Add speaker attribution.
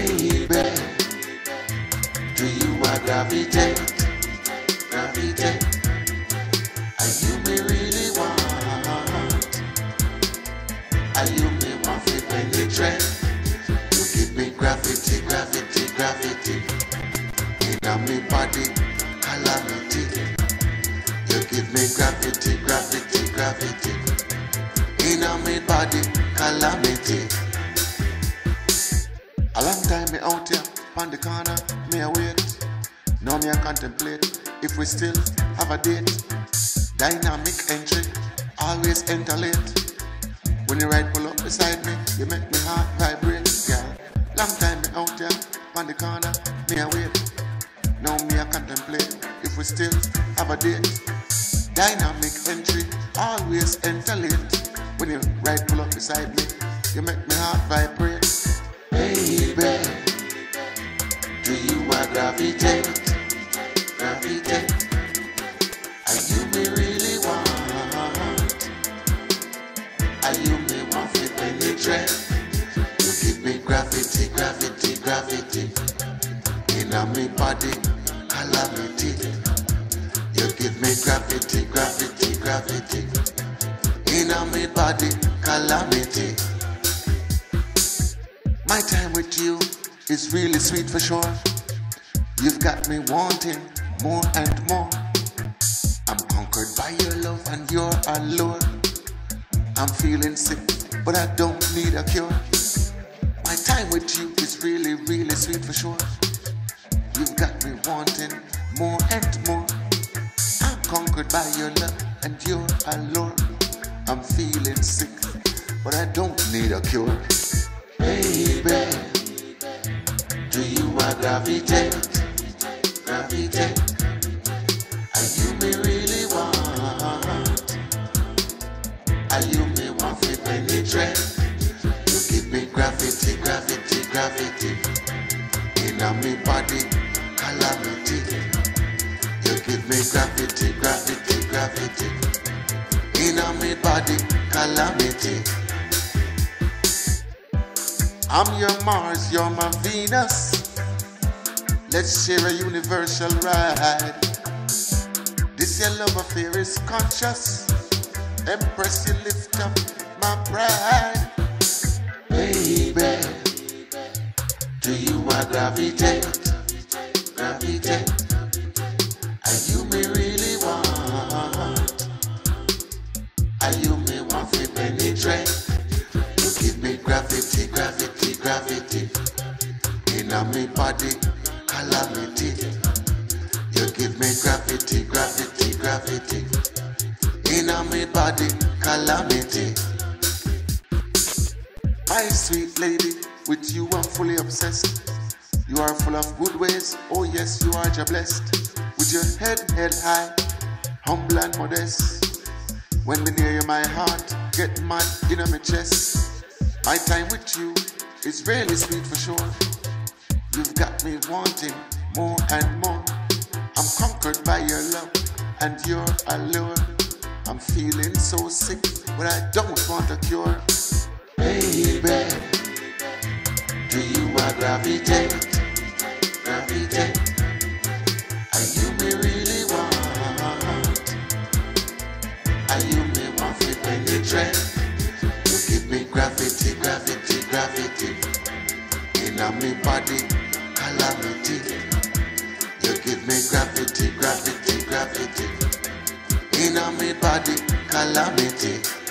Speaker 1: Baby, do you gravitate? Gravitate. Are you me really want? Are you me want to penetrate? You give me gravity, gravity, gravity. In me body, calamity. You give me gravity, gravity, gravity. In me body, calamity. A long time me out here, on the corner, me a wait. Now me a contemplate, if we still have a date. Dynamic entry, always enter late. When you ride pull up beside me, you make me heart vibrate, girl. Long time me out here, on the corner, me a wait. Now me a contemplate, if we still have a date. Dynamic entry, always enter late. When you ride pull up beside me, you make me heart vibrate. Baby, do you gravitate? Gravitate. Are you me really want? Are you me want to penetrate? You give me gravity, gravity, gravity. In me body, calamity. You give me gravity, gravity, gravity. In me body, calamity. My time with you is really sweet for sure. You've got me wanting more and more. I'm conquered by your love and your allure. I'm feeling sick, but I don't need a cure. My time with you is really, really sweet for sure. You've got me wanting more and more. I'm conquered by your love and your allure. I'm feeling sick, but I don't need a cure. Baby, do you gravitate? Gravitate. Are you me really want? Are you me want to penetrate? You give me gravity, gravity, gravity. In me body, calamity. You give me gravity, gravity, gravity. In me body, calamity. I'm your Mars, you're my Venus. Let's share a universal ride. This your love affair is conscious. Empress, you lift up my pride. Baby, do you gravitate? Gravitate. Are you me really want? Are you me want to penetrate? You give me gravity, gravity, gravity. In me body, calamity. You give me gravity, gravity, gravity. In me body, calamity. My sweet lady, with you I'm fully obsessed. You are full of good ways, oh yes, you are just blessed. With your head high, humble and modest. When me near you, my heart get mad in my chest. My time with you is really sweet for sure. You've got me wanting more and more. I'm conquered by your love and your allure. I'm feeling so sick, but I don't want a cure. Baby, do you gravitate? Gravitate. Are you me really want? Are you me want to penetrate? You give me gravity, gravity, gravity. In me body, calamity. You give me gravity, gravity, gravity. In me body, calamity.